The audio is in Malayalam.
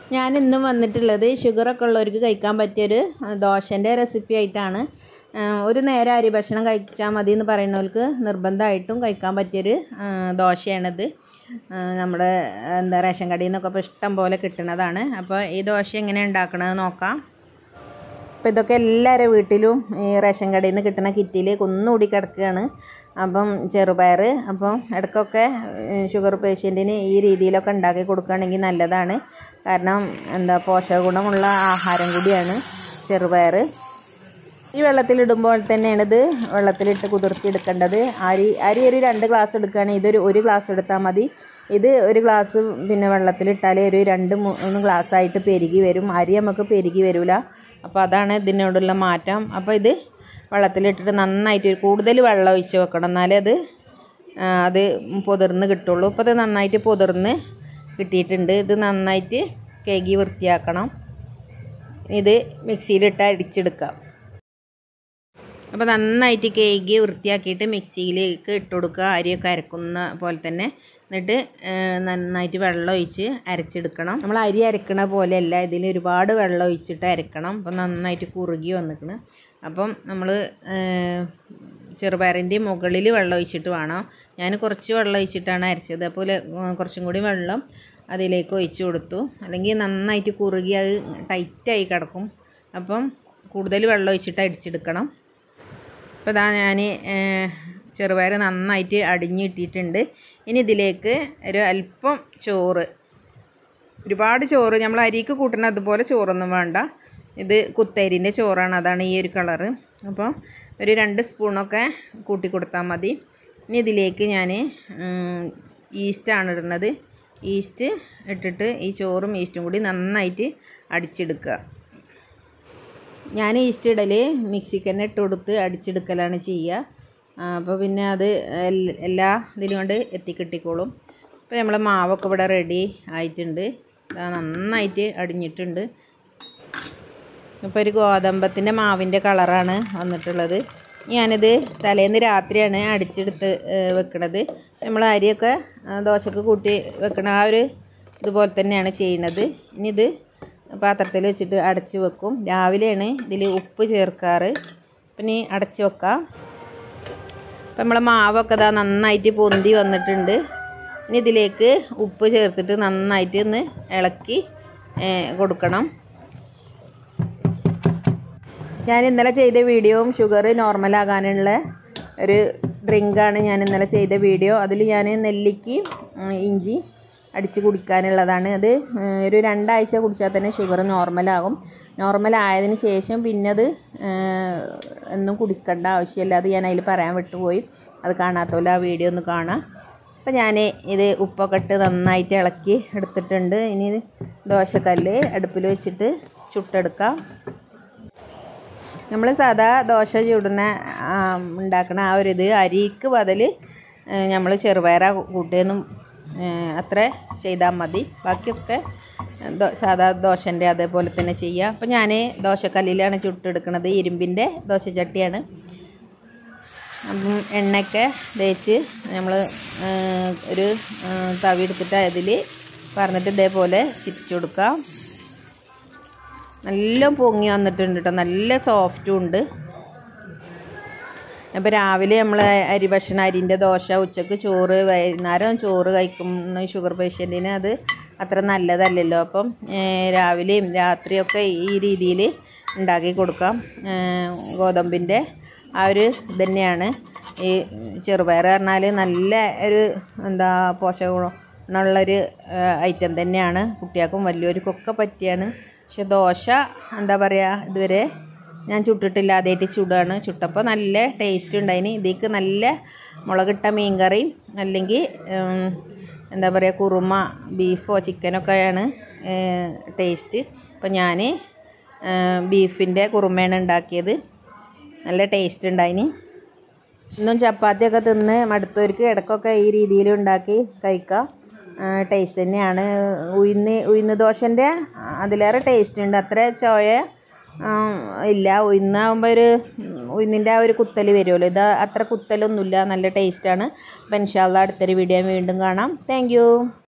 ഞാൻ ഇന്നും വന്നിട്ടുള്ളത് ഷുഗറൊക്കെ ഉള്ളവർക്ക് കഴിക്കാൻ പറ്റിയൊരു ദോശൻ്റെ റെസിപ്പി ആയിട്ടാണ്. ഒരു നേരം അരി ഭക്ഷണം കഴിച്ചാൽ മതി എന്ന് പറയുന്നവർക്ക് നിർബന്ധമായിട്ടും കഴിക്കാൻ പറ്റിയൊരു ദോശയാണിത്. നമ്മുടെ റേഷൻ കടയിൽ നിന്നൊക്കെ ഇപ്പോൾ ഇഷ്ടം പോലെ കിട്ടുന്നതാണ്. അപ്പോൾ ഈ ദോശ എങ്ങനെ ഉണ്ടാക്കണമെന്ന് നോക്കാം. അപ്പോൾ ഇതൊക്കെ എല്ലാവരുടെ വീട്ടിലും ഈ റേഷൻ കടയിൽ നിന്ന് കിട്ടുന്ന കിറ്റിൽ കുന്നുകൂടി കിടക്കുകയാണ്. അപ്പം ചെറുപയർ, അപ്പം ഇടയ്ക്കൊക്കെ ഷുഗർ പേഷ്യൻറ്റിന് ഈ രീതിയിലൊക്കെ ഉണ്ടാക്കി കൊടുക്കുകയാണെങ്കിൽ നല്ലതാണ്. കാരണം പോഷക ഗുണമുള്ള ആഹാരം കൂടിയാണ് ചെറുപയർ. ഈ വെള്ളത്തിലിടുമ്പോൾ തന്നെയാണിത് വെള്ളത്തിലിട്ട് കുതിർത്തിയെടുക്കേണ്ടത്. അരി ഒരു 2 ഗ്ലാസ് എടുക്കുകയാണെങ്കിൽ ഇതൊരു 1 ഗ്ലാസ് എടുത്താൽ മതി. ഇത് 1 ഗ്ലാസ് പിന്നെ വെള്ളത്തിലിട്ടാൽ ഒരു 2-3 ഗ്ലാസ് ആയിട്ട് പെരുകി വരും. അരി നമുക്ക് പെരുകി വരില്ല. അപ്പോൾ അതാണ് ഇതിനോടുള്ള മാറ്റം. അപ്പോൾ ഇത് വെള്ളത്തിലിട്ടിട്ട് നന്നായിട്ട് കൂടുതൽ വെള്ളം ഒഴിച്ച് വെക്കണം, എന്നാലേ അത് പൊതിർന്ന് കിട്ടുള്ളൂ. ഇപ്പോൾ ഇത് നന്നായിട്ട് പൊതിർന്ന് കിട്ടിയിട്ടുണ്ട്. ഇത് നന്നായിട്ട് കഴുകി വൃത്തിയാക്കണം. ഇത് മിക്സിയിലിട്ട് അടിച്ചെടുക്കാം. അപ്പോൾ നന്നായിട്ട് കഴുകി വൃത്തിയാക്കിയിട്ട് മിക്സിയിലേക്ക് ഇട്ട് കൊടുക്കുക. അരിയൊക്കെ അരക്കുന്ന പോലെ തന്നെ. എന്നിട്ട് നന്നായിട്ട് വെള്ളം ഒഴിച്ച് അരച്ചെടുക്കണം. നമ്മൾ അരി അരക്കണ പോലെയല്ല, ഇതിൽ ഒരുപാട് വെള്ളം ഒഴിച്ചിട്ട് അരക്കണം. അപ്പോൾ നന്നായിട്ട് കുറുകി വന്നിക്കണം. അപ്പം നമ്മൾ ചെറുപയറിൻ്റെ മുകളിൽ വെള്ളം ഒഴിച്ചിട്ട് വേണം. ഞാൻ കുറച്ച് വെള്ളം ഒഴിച്ചിട്ടാണ് അരച്ചത്. അപ്പോൾ കുറച്ചും കൂടി വെള്ളം അതിലേക്ക് ഒഴിച്ച് കൊടുത്തു. അല്ലെങ്കിൽ നന്നായിട്ട് കുറുകി അത് ടൈറ്റായി കിടക്കും. അപ്പം കൂടുതൽ വെള്ളം ഒഴിച്ചിട്ട് അടിച്ചെടുക്കണം. അപ്പോൾ ഇതാ ഞാൻ ചെറുപയർ നന്നായിട്ട് അടിഞ്ഞിട്ടിട്ടുണ്ട്. ഇനി ഇതിലേക്ക് ഒരു അല്പം ചോറ്, ഒരുപാട് ചോറ്, നമ്മൾ അരിക്ക് കൂട്ടണ അതുപോലെ ചോറൊന്നും വേണ്ട. ഇത് കുത്തരിൻ്റെ ചോറാണ്, അതാണ് ഈ ഒരു കളറ്. അപ്പോൾ ഒരു 2 സ്പൂണൊക്കെ കൂട്ടി കൊടുത്താൽ മതി. ഇനി ഇതിലേക്ക് ഞാൻ ഈസ്റ്റാണ് ഇടുന്നത്. ഈസ്റ്റ് ഇട്ടിട്ട് ഈ ചോറും ഈസ്റ്റും കൂടി നന്നായിട്ട് അടിച്ചെടുക്കുക. ഞാൻ ഈസ്റ്റ് ഇടൽ മിക്സിക്ക് തന്നെ ഇട്ട് കൊടുത്ത് അടിച്ചെടുക്കലാണ് ചെയ്യുക. അപ്പോൾ പിന്നെ അത് എല്ലാ ഇതിലും കൊണ്ട് എത്തിക്കിട്ടിക്കോളും. അപ്പോൾ നമ്മളെ മാവൊക്കെ ഇവിടെ റെഡി ആയിട്ടുണ്ട്. നന്നായിട്ട് അടിഞ്ഞിട്ടുണ്ട്. ഇപ്പോൾ ഒരു ഗോതമ്പത്തിൻ്റെ മാവിൻ്റെ കളറാണ് വന്നിട്ടുള്ളത്. ഞാനിത് തലേന്ന് രാത്രിയാണ് അടിച്ചെടുത്ത് വെക്കണത്. നമ്മൾ അരിയൊക്കെ ദോശക്ക് കൂട്ടി വെക്കണ ആ ഒരു ഇതുപോലെ തന്നെയാണ് ചെയ്യുന്നത്. ഇനി ഇത് പാത്രത്തിൽ വെച്ചിട്ട് അടച്ച് വെക്കും. രാവിലെയാണ് ഇതിൽ ഉപ്പ് ചേർക്കാറ്. പിന്നെ അടച്ച് വെക്കാം. അപ്പം നമ്മളെ മാവൊക്കെ ഇതാ നന്നായിട്ട് പൊന്തി വന്നിട്ടുണ്ട്. ഇനി ഇതിലേക്ക് ഉപ്പ് ചേർത്തിട്ട് നന്നായിട്ട് ഒന്ന് ഇളക്കി കൊടുക്കണം. ഞാൻ ഇന്നലെ ചെയ്ത വീഡിയോയും ഷുഗർ നോർമലാകാനുള്ള ഒരു ഡ്രിങ്കാണ് ഞാൻ ഇന്നലെ ചെയ്ത വീഡിയോ. അതിൽ ഞാൻ നെല്ലിക്ക് ഇഞ്ചി അടിച്ച് കുടിക്കാനുള്ളതാണ്. അത് ഒരു 2 ആഴ്ച കുടിച്ചാൽ തന്നെ ഷുഗർ നോർമലാകും. നോർമലായതിന് ശേഷം പിന്നെ അത് ഒന്നും കുടിക്കേണ്ട ആവശ്യമില്ല. അത് ഞാൻ അതിൽ പറയാൻ വിട്ടുപോയി. അത് കാണാത്തപോലെ ആ വീഡിയോ ഒന്ന് കാണാം. അപ്പോൾ ഞാൻ ഇത് ഉപ്പൊക്കെ ഇട്ട് നന്നായിട്ട് ഇളക്കി എടുത്തിട്ടുണ്ട്. ഇനി ദോശക്കല്ല് അടുപ്പിൽ വെച്ചിട്ട് ചുട്ടെടുക്കാം. നമ്മൾ സാധാ ദോശ ഉണ്ടാക്കണ ആ ഒരു ഇത് അരിക്ക് ബദൽ നമ്മൾ ചെറുപയർ കൂട്ടിയൊന്നും അത്ര ചെയ്താൽ മതി. ബാക്കിയൊക്കെ സാധാ ദോശൻ്റെ അതേപോലെ തന്നെ ചെയ്യുക. അപ്പോൾ ഞാൻ ദോശക്കല്ലിലാണ് ചുട്ടെടുക്കുന്നത്. ഇരുമ്പിൻ്റെ ദോശച്ചട്ടിയാണ്. അപ്പം എണ്ണയൊക്കെ തേച്ച് നമ്മൾ ഒരു തവി എടുത്തിട്ട് അതിൽ പറഞ്ഞിട്ട് ഇതേപോലെ ചിരിച്ചു കൊടുക്കാം. നല്ല പൊങ്ങി വന്നിട്ടുണ്ട് കേട്ടോ, നല്ല സോഫ്റ്റും ഉണ്ട്. അപ്പോൾ രാവിലെ നമ്മൾ അരി ഭക്ഷണം, അരിൻ്റെ ദോശ, ഉച്ചക്ക് ചോറ്, വൈകുന്നേരം ചോറ് കഴിക്കുന്ന ഷുഗർ പേഷ്യൻറ്റിന് അത് അത്ര നല്ലതല്ലല്ലോ. അപ്പം രാവിലെയും രാത്രിയൊക്കെ ഈ രീതിയിൽ ഉണ്ടാക്കി കൊടുക്കാം. ഗോതമ്പിൻ്റെ ആ ഒരു ഇതന്നെയാണ് ഈ ചെറുപയർ പറഞ്ഞാൽ. നല്ല ഒരു പോഷക ഗുണമുള്ളൊരു ഐറ്റം തന്നെയാണ്. കുട്ടികൾക്കും വലിയവർക്കൊക്കെ പറ്റിയാണ്. പക്ഷെ ദോശ ഇതുവരെ ഞാൻ ചുട്ടിട്ടില്ല, ആദ്യമായിട്ട് ചുടാണ്. ചുട്ടപ്പോൾ നല്ല ടേസ്റ്റ് ഉണ്ടായിന്. ഇതിലേക്ക് നല്ല മുളകിട്ട മീൻകറി അല്ലെങ്കിൽ കുറുമ, ബീഫോ ചിക്കനൊക്കെയാണ് ടേസ്റ്റ്. അപ്പോൾ ഞാൻ ബീഫിൻ്റെ കുറുമയാണ് ഉണ്ടാക്കിയത്. നല്ല ടേസ്റ്റ് ഉണ്ടായിന്. ഇന്നും ചപ്പാത്തിയൊക്കെ തിന്ന് മടുത്തവർക്ക് ഇടയ്ക്കൊക്കെ ഈ രീതിയിൽ ഉണ്ടാക്കി കഴിക്കാം. ടേസ്റ്റ് തന്നെയാണ്. ഉഴുന്ന് ദോശൻ്റെ അതിലേറെ ടേസ്റ്റ് ഉണ്ട്. അത്ര ചോയ ഇല്ല. ഉഴുന്നാകുമ്പോൾ ഉഴുന്നിൻ്റെ ആ ഒരു കുത്തൽ വരുമല്ലോ. ഇത് അത്ര കുത്തലൊന്നുമില്ല, നല്ല ടേസ്റ്റാണ്. അപ്പോൾ ഇൻഷാ അല്ലാഹ് അടുത്തൊരു വീഡിയോ വീണ്ടും കാണാം. Thank U.